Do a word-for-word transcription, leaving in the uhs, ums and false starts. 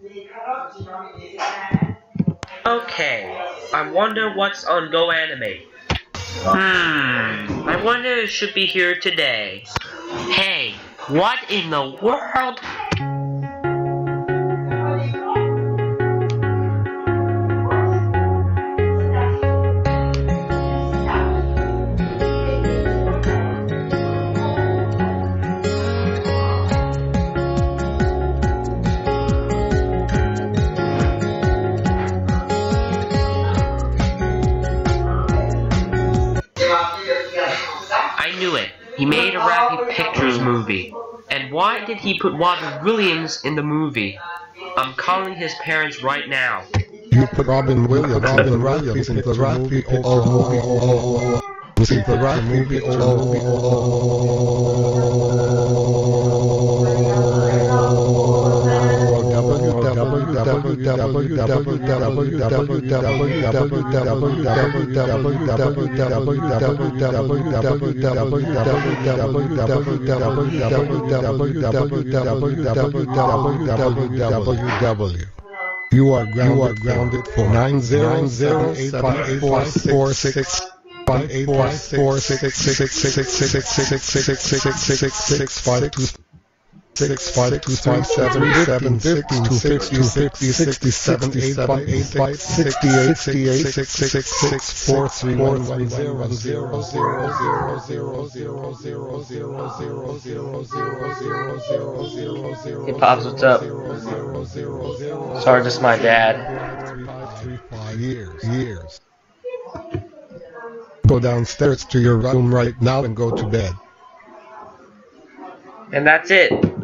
Okay, I wonder what's on Go Anime. Hmm, I wonder if it should be here today. Hey, what in the world? I knew it. He made a Raphy Pictures movie. And why did he put Robin Wiliams in the movie? I'm calling his parents right now. You put Robin Williams, Robin Williams in the Raphy movie. Oh, oh, oh, oh, oh. See the Raphy movie. Oh, oh, You are grounded, you are grounded for nine zero zero eight five eight four four six five eight four four six six six six six six six six six six six five two six five two five seven seven fifteen two fifty fifty sixty seven eight five eight five sixty eight sixty eight six six six four three one one zero zero zero zero zero zero zero zero zero zero zero zero zero zero zero. Hey Pops, what's up? Sorry, just my dad. Years, years. Go downstairs to your room right now and go to bed. And that's it.